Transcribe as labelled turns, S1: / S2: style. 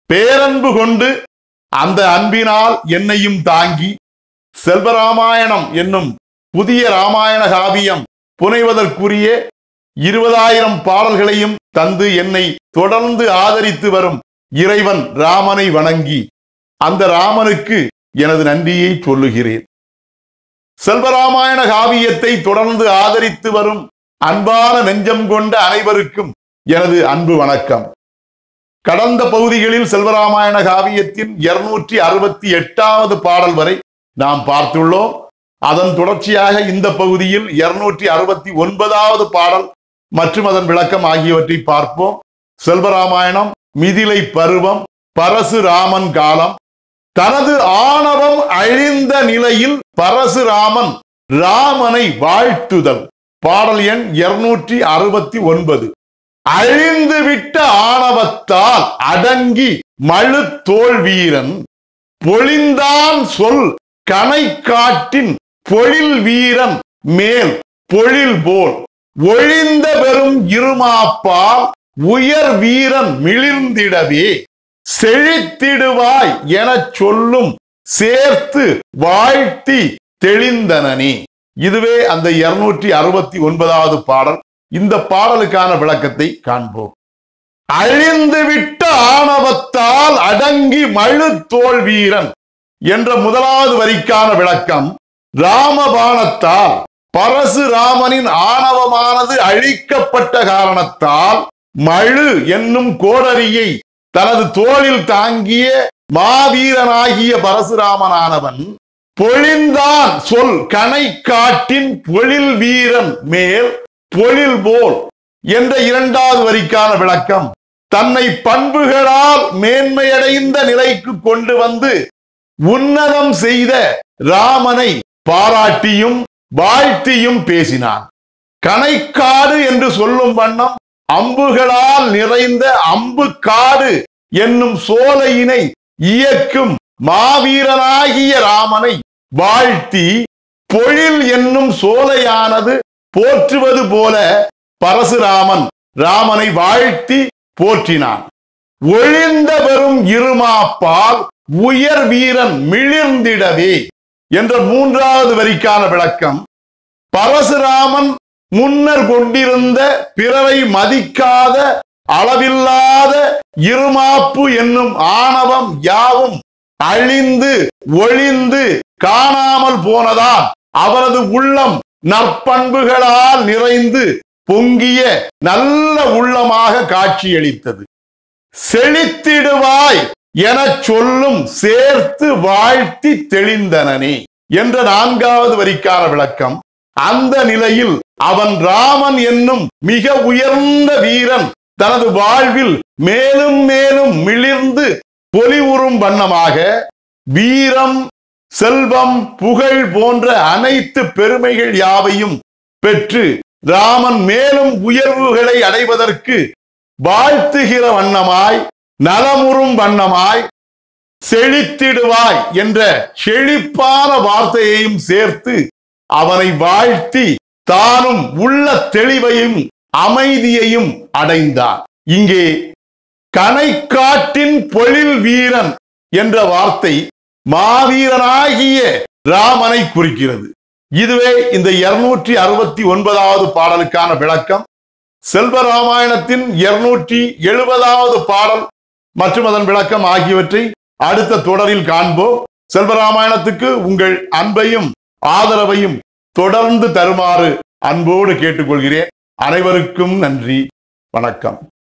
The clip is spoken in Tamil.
S1: பேரன்பு கொண்டு அந்த அன்பினால் என்னையும் தாங்கி செல்வராமாயணம் என்னும் புதிய ராமாயண காவியம் புனைவதற்குரிய 20,000 பாடல்களையும் தந்து என்னை தொடர்ந்து ஆதரித்து வரும் இறைவன் ராமனை வணங்கி அந்த ராமனுக்கு எனது நன்றியை சொல்லுகிறேன். செல்வராமாயண காவியத்தை தொடர்ந்து ஆதரித்து வரும் அன்பான நெஞ்சம் கொண்ட அனைவருக்கும் எனது அன்பு வணக்கம். கடந்த பகுதிகளில் செல்வராமாயண காவியத்தின் 268வது பாடல் வரை நாம் பார்த்துள்ளோம். அதன் தொடர்ச்சியாக இந்த பகுதியில் 269வது பாடல் மற்றும் அதன் விளக்கம் ஆகியவற்றை பார்ப்போம். செல்வராமாயணம் மிதிலை பருவம் பரசுராமன் காலம். தனது ஆணவம் அழிந்த நிலையில் பரசுராமன் ராமனை வாழ்த்துதல். பாடல் எண் 269. அழிந்துவிட்ட ஆணவத்தால் அடங்கி மழு தோல் வீரன் பொழிந்தான் சொல் கணைக்காட்டின் பொழில் வீரன் மேல் பொழில் போல் ஒழிந்த பெரும் இருமாப்பால் உயர் வீரன் மிளிர்ந்திடவே செழித்திடுவாய் எனச் சொல்லும் சேர்த்து வாழ்த்தி தெளிந்தனனே. இதுவே அந்த 269வது பாடல். இந்த பாடலுக்கான விளக்கத்தை காண்போம். அழிந்துவிட்ட ஆணவத்தால் அடங்கி மழு தோல் வீரன் என்ற முதலாவது வரிக்கான விளக்கம், ராமபாணத்தால் பரசுராமனின் ஆணவமானது அழிக்கப்பட்ட காரணத்தால் மழு என்னும் கோடரியை தனது தோளில் தாங்கிய மாவீரனாகிய பரசுராமனானவன் பொழிந்தான் சொல் கணைக்காட்டின் பொழில் வீரன் மேல் பொழில் போல் என்ற 2வது வரிக்கான விளக்கம், தன்னை பண்புகளால் மேன்மையடைந்த நிலைக்கு கொண்டு வந்து உன்னதம் செய்த ராமனை பாராட்டியும் வாழ்த்தியும் பேசினான். கணைக்காடு என்று சொல்லும் வண்ணம் அம்புகளால் நிறைந்த அம்பு காடு என்னும் சோலையினை இயக்கும் மாவீரனாகிய ராமனை வாழ்த்தி பொழில் என்னும் சோலையானது போற்றுவது போல பரசுராமன் ராமனை வாழ்த்தி போற்றினான். ஒழிந்த பெரும் இருமாப்பால் உயர் வீரன் மிளிர்ந்திடவே என்ற 3வது வரிக்கான விளக்கம், பரசுராமன் முன்னர் கொண்டிருந்த பிறரை மதிக்காத அளவில்லாத இருமாப்பு என்னும் ஆணவம் யாவும் அழிந்து ஒழிந்து காணாமல் போனதால் அவரது உள்ளம் நற்பண்புகளால் நிறைந்து பொங்கிய நல்ல உள்ளமாக காட்சியளித்தது. செழித்திடுவாய் எனச் சொல்லும் சேர்த்து வாழ்த்தி தெளிந்தனனே என்ற 4வது வரிக்கான விளக்கம், அந்த நிலையில் அவன் ராமன் என்னும் மிக உயர்ந்த வீரன் தனது வாழ்வில் மேலும் மேலும் மிளிர்ந்து பொலிவுறும் வண்ணமாக வீரம் செல்வம் புகழ் போன்ற அனைத்து பெருமைகள் யாவையும் பெற்று ராமன் மேலும் உயர்வுகளை அடைவதற்கு வாழ்த்துகிற வண்ணமாய் நலமுறும் வண்ணமாய் செழித்திடுவாய் என்ற செழிப்பான வார்த்தையையும் சேர்த்து அவனை வாழ்த்தி தானும் உள்ள தெளிவையும் அமைதியையும் அடைந்தான். இங்கே கணைக்காட்டின் பொழில் வீரன் என்ற வார்த்தை மாவீரனாகிய ராமனை குறிக்கிறது. இதுவே இந்த 269வது பாடலுக்கான விளக்கம். செல்வராமாயணத்தின் 270வது பாடல் மற்றும் அதன் விளக்கம் ஆகியவற்றை அடுத்த தொடரில் காண்போம். செல்வராமாயணத்துக்கு உங்கள் அன்பையும் ஆதரவையும் தொடர்ந்து தருமாறு அன்போடு கேட்டுக்கொள்கிறேன். அனைவருக்கும் நன்றி, வணக்கம்.